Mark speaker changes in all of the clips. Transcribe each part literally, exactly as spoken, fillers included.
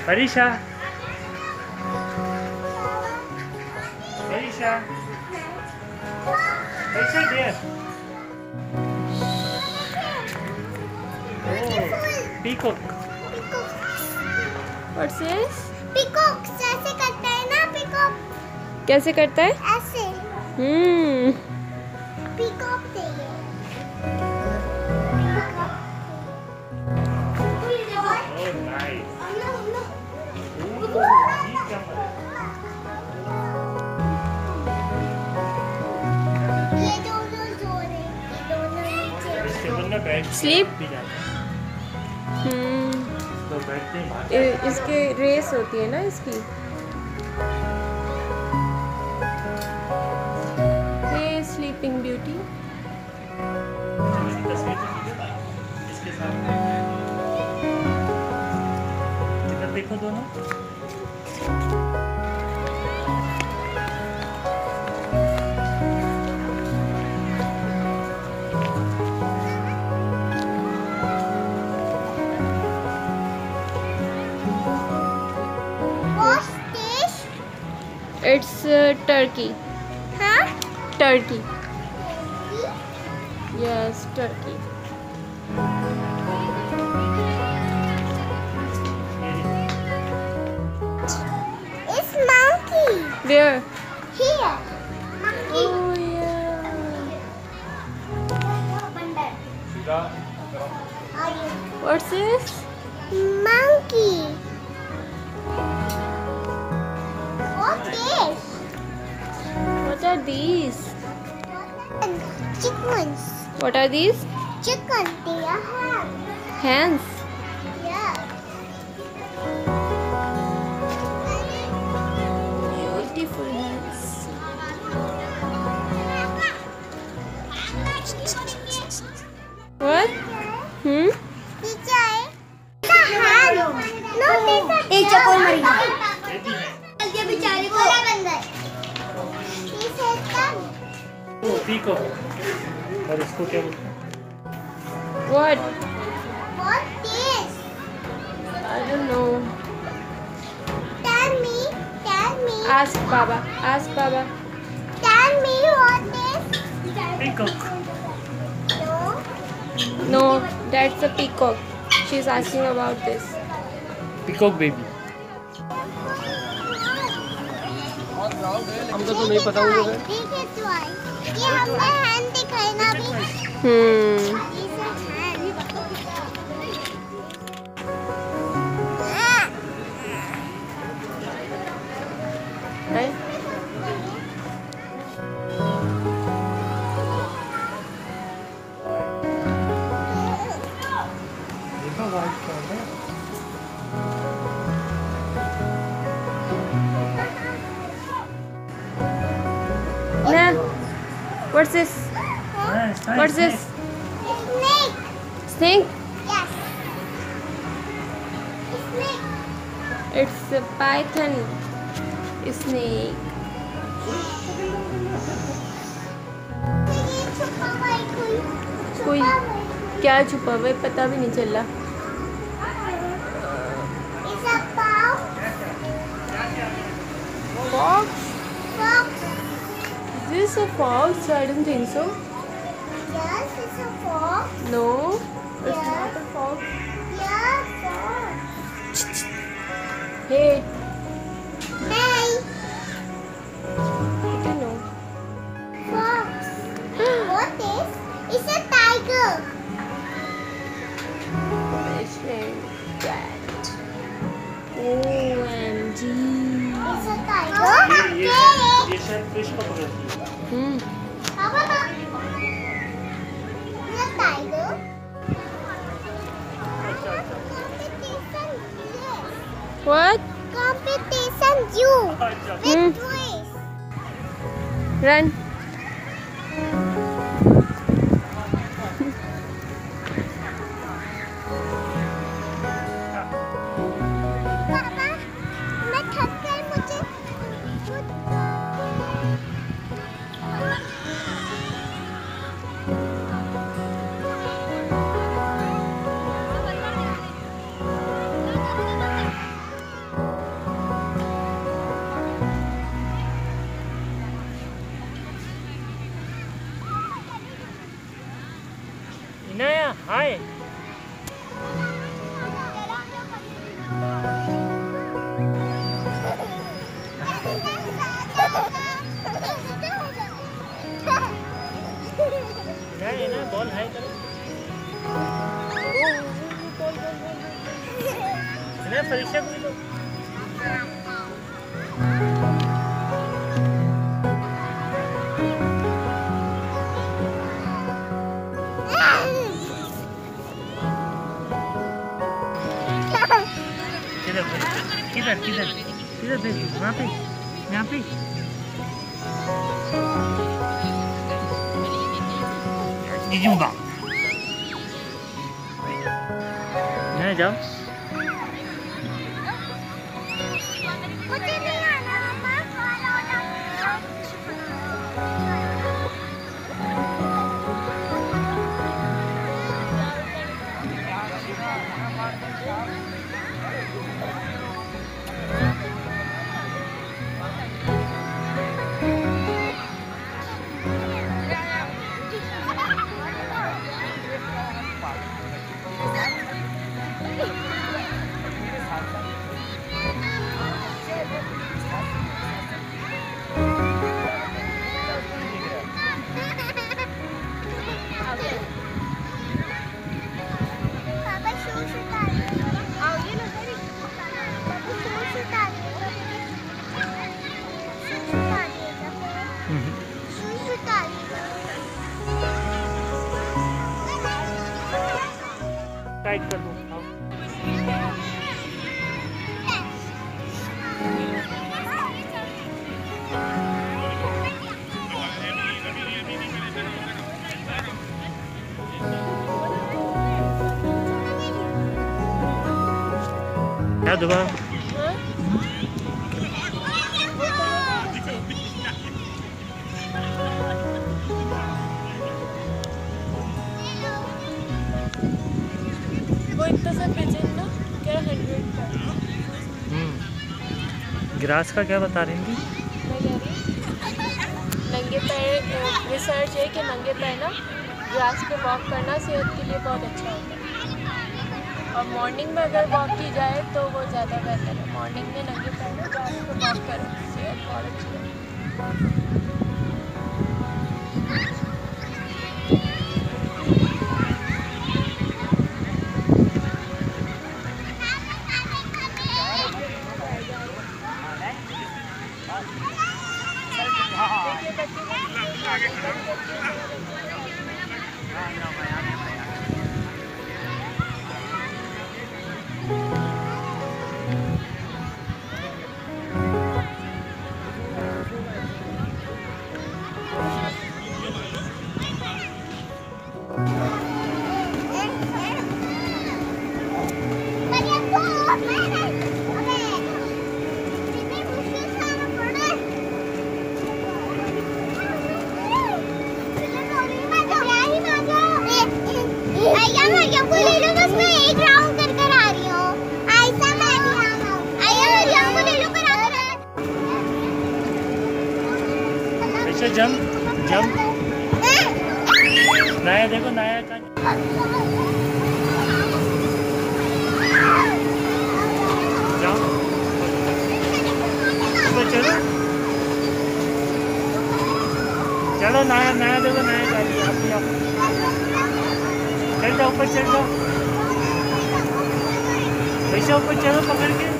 Speaker 1: Marisha. Marisha. Marisha there. Oh, peacock.
Speaker 2: What's this?
Speaker 3: Peacock ऐसे करता है ना peacock.
Speaker 2: कैसे करता है?
Speaker 3: ऐसे.
Speaker 2: हम्म.
Speaker 3: Peacock थे ये.
Speaker 1: Oh, nice.
Speaker 3: ये दोनों जोड़े, ये दोनों नीचे.
Speaker 1: इसके बंदा बैठ
Speaker 2: Sleep?
Speaker 1: भी जाता है.
Speaker 2: हम्म.
Speaker 1: तो बैठते हैं.
Speaker 2: इ- इसके रेस होती है ना इसकी. ये स्लीपिंग ब्यूटी.
Speaker 1: इसकी तस्वीर देखिए. इसके साथ इधर देखो दोनों.
Speaker 3: What's this?
Speaker 2: It's uh, turkey.
Speaker 3: हाँ?
Speaker 2: Turkey. Yes, turkey.
Speaker 3: It's monkey.
Speaker 2: Where?
Speaker 3: Here. Monkey.
Speaker 2: Oh yeah.
Speaker 3: Are you?
Speaker 2: What's this?
Speaker 3: Monkey. What's this?
Speaker 2: What are these?
Speaker 3: Chickens.
Speaker 2: What are these?
Speaker 3: Chicken. They are ham.
Speaker 2: Hands.
Speaker 3: Yeah.
Speaker 2: Beautiful hands. What? Hmm?
Speaker 3: Teacher. The hand. No, this is एक चप्पल मरी गई बेचारे को बंदर This is the
Speaker 1: वो peacock. और इसको क्या बोलते हैं?
Speaker 2: What?
Speaker 3: What this?
Speaker 2: I don't know.
Speaker 3: Tell me. Tell me.
Speaker 2: Ask Baba. Ask Baba.
Speaker 3: Tell me what this?
Speaker 1: Peacock.
Speaker 3: No.
Speaker 2: No, that's a peacock. She's asking about this.
Speaker 1: Peacock baby.
Speaker 4: हमको तो नहीं पता होगा.
Speaker 3: देखिए toy. ये हमने hand दिखाई ना अभी.
Speaker 2: Hmm.
Speaker 3: This is hand.
Speaker 2: Right?
Speaker 1: देखो white क्या है?
Speaker 2: Nah. What's this?
Speaker 1: हाँ, it's nice.
Speaker 2: What's this?
Speaker 3: Snake.
Speaker 2: Snake?
Speaker 3: Yes. Snake.
Speaker 2: It's a python. Snake.
Speaker 3: ये छुपा हुआ है कोई.
Speaker 2: कोई
Speaker 3: छुपा हुआ है.
Speaker 2: क्या छुपा हुआ है पता भी नहीं चला.
Speaker 3: It's a cow.
Speaker 2: Fox?
Speaker 3: Fox.
Speaker 2: Is this a fox? I don't think so.
Speaker 3: Yes, it's a fox.
Speaker 2: No, it's
Speaker 3: Yeah.
Speaker 2: not a fox.
Speaker 3: Yeah, fox.
Speaker 2: Hey,
Speaker 3: Hey,
Speaker 2: I don't know.
Speaker 3: fox. What is? It's a tiger.
Speaker 2: It's like that. O M G.
Speaker 3: It's a tiger.
Speaker 1: ये ये ये शायद fish को पकड़ती है.
Speaker 2: Hmm.
Speaker 3: How about it's a tiger?
Speaker 1: अच्छा अच्छा.
Speaker 3: Competition. Yes.
Speaker 2: What?
Speaker 3: Competition. You
Speaker 1: अच्छा.
Speaker 2: Hmm.
Speaker 3: with toys.
Speaker 2: Run.
Speaker 3: पापा, मैं थक गई मुझे.
Speaker 1: नया हाय। नहीं ना बॉल हाय करो। ना परीक्षा को लो। किधर किधर किधर भेज वहाँ पे यहाँ पे जीजूंगा नहीं जाओ। टाइट कर दो। क्या दोबारा ग्रास का क्या बता रही थी?
Speaker 2: नंगे पैर रिसर्च है कि नंगे पैर ना ग्रास पे वॉक करना सेहत के लिए बहुत अच्छा होता है और मॉर्निंग में अगर वॉक की जाए तो वो ज़्यादा बेहतर है। मॉर्निंग में नंगे पैर में ग्रास पे वॉक करो, सेहत बहुत अच्छी है।
Speaker 1: जंप जंप नया देखो नया का जाओ ऊपर चलो चलो नया नया देखो नया चाहिए आप भी आप चल जाओ ऊपर चल जाओ वैसे ऊपर चलो पकड़ के।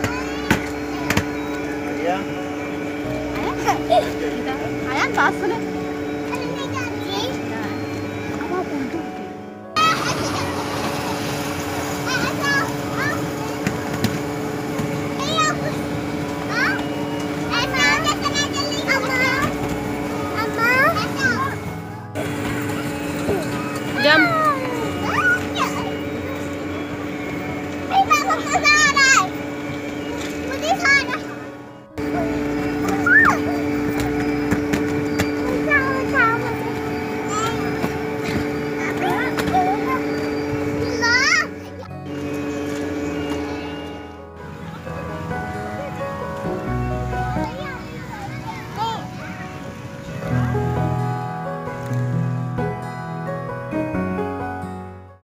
Speaker 3: Ayan, taas na.